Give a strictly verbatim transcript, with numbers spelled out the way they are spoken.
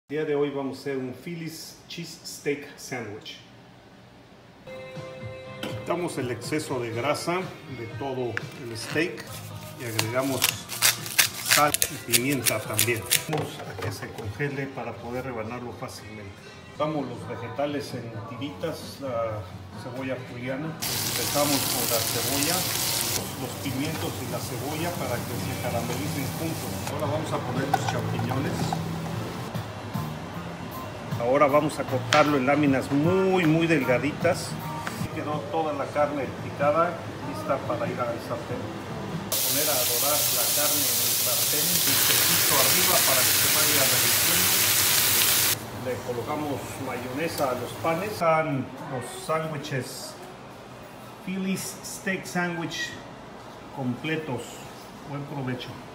El día de hoy vamos a hacer un Philly's Cheese Steak Sandwich. Quitamos el exceso de grasa de todo el steak y agregamos sal y pimienta también. Vamos a que se congele para poder rebanarlo fácilmente. Damos los vegetales en tiritas, la cebolla juliana. Empezamos con la cebolla, los, los pimientos y la cebolla para que se caramelicen juntos. Ahora vamos a poner los champiñones. Ahora vamos a cortarlo en láminas muy muy delgaditas. Quedó toda la carne picada, lista para ir al sartén. Vamos a poner a dorar la carne en el sartén, un poquito arriba para que se vaya derritiendo. Le colocamos mayonesa a los panes. Están los sándwiches Philly's Steak Sandwich completos. Buen provecho.